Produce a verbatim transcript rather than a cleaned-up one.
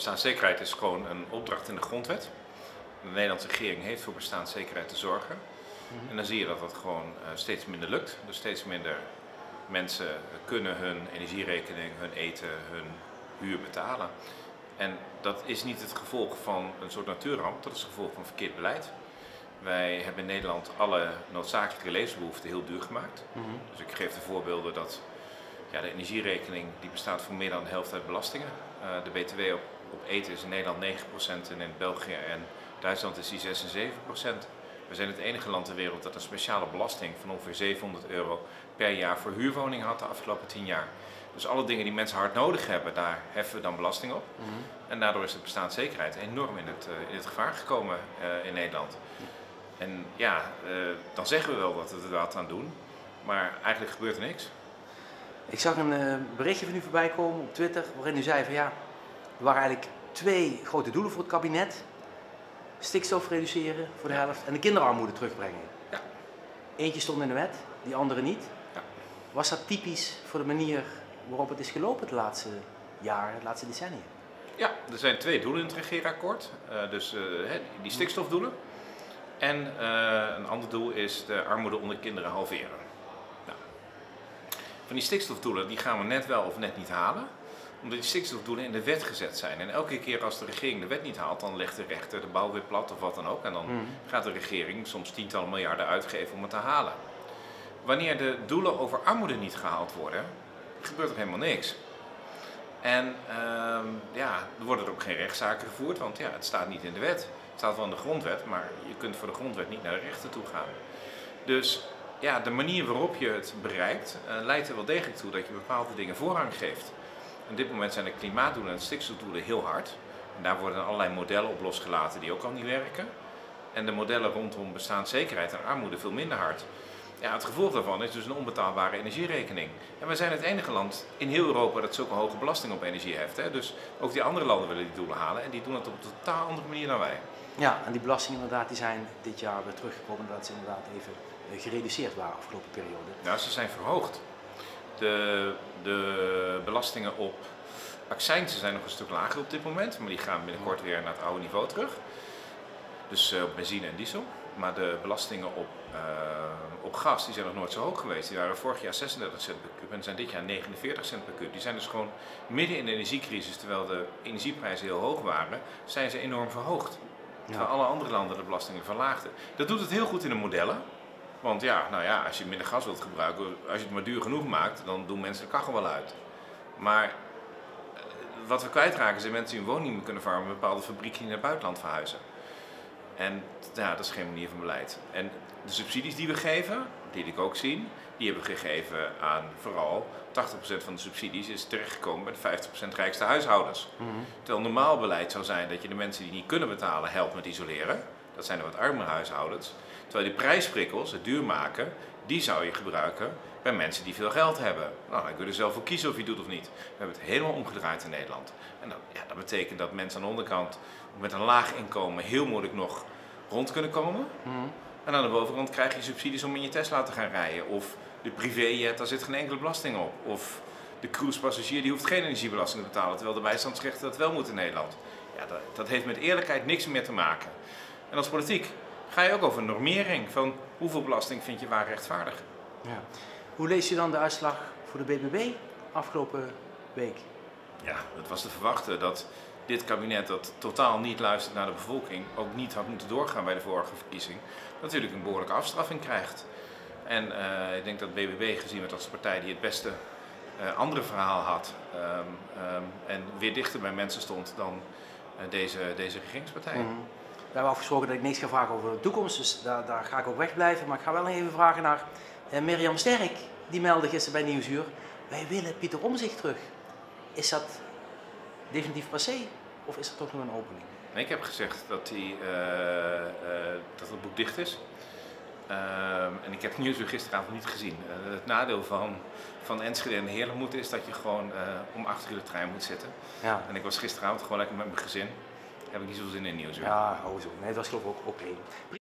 bestaanszekerheid is gewoon een opdracht in de grondwet. De Nederlandse regering heeft voor bestaanszekerheid te zorgen. Mm-hmm. En dan zie je dat dat gewoon uh, steeds minder lukt. Dus steeds minder mensen kunnen hun energierekening, hun eten, hun huur betalen. En dat is niet het gevolg van een soort natuurramp, dat is het gevolg van verkeerd beleid. Wij hebben in Nederland alle noodzakelijke levensbehoeften heel duur gemaakt. Mm-hmm. Dus ik geef de voorbeelden dat ja, de energierekening die bestaat voor meer dan de helft uit belastingen. Uh, de B T W op, op eten is in Nederland negen procent en in België en Duitsland is die zes en zeven procent. We zijn het enige land ter wereld dat een speciale belasting van ongeveer zevenhonderd euro per jaar voor huurwoningen had de afgelopen tien jaar. Dus alle dingen die mensen hard nodig hebben, daar heffen we dan belasting op. Mm-hmm. En daardoor is de bestaanszekerheid enorm in het, uh, in het gevaar gekomen uh, in Nederland. En ja, uh, dan zeggen we wel dat we er wat aan doen, maar eigenlijk gebeurt er niks. Ik zag een uh, berichtje van u voorbij komen op Twitter, waarin u zei van ja, er waren eigenlijk twee grote doelen voor het kabinet. Stikstof reduceren voor de helft en de kinderarmoede terugbrengen. Ja. Eentje stond in de wet, die andere niet. Ja. Was dat typisch voor de manier waarop het is gelopen de laatste jaren, de laatste decennia? Ja, er zijn twee doelen in het regeerakkoord. Uh, dus uh, die stikstofdoelen. En uh, een ander doel is de armoede onder kinderen halveren. Nou. Van die stikstofdoelen die gaan we net wel of net niet halen. Omdat die stikstofdoelen in de wet gezet zijn. En elke keer als de regering de wet niet haalt, dan legt de rechter de bouw weer plat of wat dan ook. En dan mm. gaat de regering soms tientallen miljarden uitgeven om het te halen. Wanneer de doelen over armoede niet gehaald worden, gebeurt er helemaal niks. En uh, ja, er worden er ook geen rechtszaken gevoerd, want ja, het staat niet in de wet. Het staat wel in de grondwet, maar je kunt voor de grondwet niet naar de rechter toe gaan. Dus ja, de manier waarop je het bereikt, uh, leidt er wel degelijk toe dat je bepaalde dingen voorrang geeft. Op dit moment zijn de klimaatdoelen en de stikstofdoelen heel hard. En daar worden allerlei modellen op losgelaten die ook al niet werken. En de modellen rondom bestaanszekerheid en armoede veel minder hard. Ja, het gevolg daarvan is dus een onbetaalbare energierekening. En we zijn het enige land in heel Europa dat zulke hoge belasting op energie heeft. Hè? Dus ook die andere landen willen die doelen halen en die doen het op een totaal andere manier dan wij. Ja, en die belastingen inderdaad, die zijn dit jaar weer teruggekomen dat ze inderdaad even gereduceerd waren afgelopen periode. Nou, ze zijn verhoogd. De, de belastingen op accijnzen zijn nog een stuk lager op dit moment, maar die gaan binnenkort weer naar het oude niveau terug. Dus uh, op benzine en diesel. Maar de belastingen op, uh, op gas die zijn nog nooit zo hoog geweest. Die waren vorig jaar zesendertig cent per kub en zijn dit jaar negenenveertig cent per kub. Die zijn dus gewoon midden in de energiecrisis, terwijl de energieprijzen heel hoog waren, zijn ze enorm verhoogd. Terwijl ja. alle andere landen de belastingen verlaagden. Dat doet het heel goed in de modellen. Want ja, nou ja, als je minder gas wilt gebruiken, als je het maar duur genoeg maakt, dan doen mensen de kachel wel uit. Maar wat we kwijtraken zijn mensen die hun woning niet meer kunnen verwarmen in bepaalde fabrieken die naar het buitenland verhuizen. En ja, dat is geen manier van beleid. En de subsidies die we geven, die ik ook zie, die hebben we gegeven aan vooral tachtig procent van de subsidies is terechtgekomen bij de vijftig procent rijkste huishoudens. Mm-hmm. Terwijl normaal beleid zou zijn dat je de mensen die niet kunnen betalen helpt met isoleren. Dat zijn de wat armere huishoudens. Terwijl die prijsprikkels, het duur maken, die zou je gebruiken bij mensen die veel geld hebben. Nou, dan kun je er zelf voor kiezen of je het doet of niet. We hebben het helemaal omgedraaid in Nederland. En dat, ja, dat betekent dat mensen aan de onderkant met een laag inkomen heel moeilijk nog rond kunnen komen. Mm. En aan de bovenkant krijg je subsidies om in je Tesla te gaan rijden. Of de privéjet, daar zit geen enkele belasting op. Of de cruisepassagier die hoeft geen energiebelasting te betalen, terwijl de bijstandsrechten dat wel moeten in Nederland. Ja, dat, dat heeft met eerlijkheid niks meer te maken. En als politiek ga je ook over normering van hoeveel belasting vind je waar rechtvaardig. Ja. Hoe lees je dan de uitslag voor de B B B afgelopen week? Ja, het was te verwachten dat dit kabinet dat totaal niet luistert naar de bevolking, ook niet had moeten doorgaan bij de vorige verkiezing, natuurlijk een behoorlijke afstraffing krijgt. En uh, ik denk dat B B B gezien werd als de partij die het beste uh, andere verhaal had um, um, en weer dichter bij mensen stond dan uh, deze, deze regeringspartij. Mm-hmm. We hebben afgesproken dat ik niks ga vragen over de toekomst, dus daar, daar ga ik ook wegblijven. Maar ik ga wel even vragen naar uh, Mirjam Sterk. Die meldde gisteren bij Nieuwsuur, wij willen Pieter Omtzigt terug. Is dat definitief passé of is er toch nog een opening? Nee, ik heb gezegd dat, die, uh, uh, dat het boek dicht is. Uh, en ik heb Nieuwsuur gisteravond niet gezien. Uh, het nadeel van, van Enschede en Heerlenmoed is dat je gewoon uh, om acht uur de trein moet zitten. Ja. En ik was gisteravond gewoon lekker met mijn gezin. Heb ik niet zoveel zin in Nieuwsuur. Ja, oh zo. Nee, dat was geloof ik ook oké.